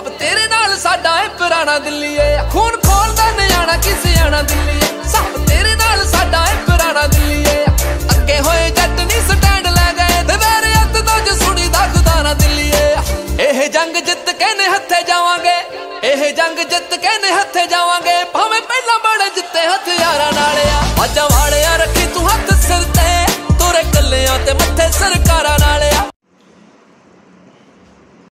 ਸਭ ਤੇਰੇ ਨਾਲ ਸਾਡਾ ਏ ਪੁਰਾਣਾ ਦਿੱਲੀਏ ਖੂਨ ਖੋਲਦਾ ਨਿਆਣਾ ਕਿਸੇ ਆਣਾ ਦਿੱਲੀਏ ਸਭ ਤੇਰੇ ਨਾਲ ਸਾਡਾ ਏ ਪੁਰਾਣਾ ਦਿੱਲੀਏ ਅੱਗੇ ਹੋਏ ਜੱਟ ਨਹੀਂ ਸਟੈਂਡ ਲੈ ਗਏ ਤੇ ਮੇਰੇ ਹੱਥ ਤੋਂ ਜੋ ਸੁਣੀ ਦਾ ਖੁਦਾ ਨਾ ਦਿੱਲੀਏ ਇਹ ਜੰਗ ਜਿੱਤ ਕੇ ਨੇ ਹੱਥੇ ਜਾਵਾਂਗੇ ਇਹ ਜੰਗ ਜਿੱਤ ਕੇ ਨੇ ਹੱਥੇ ਜਾਵਾਂਗੇ ਭਾਵੇਂ ਪਹਿਲਾਂ ਬੜੇ ਜਿੱਤੇ ਹਥਿਆਰਾਂ ਨਾਲ ਆ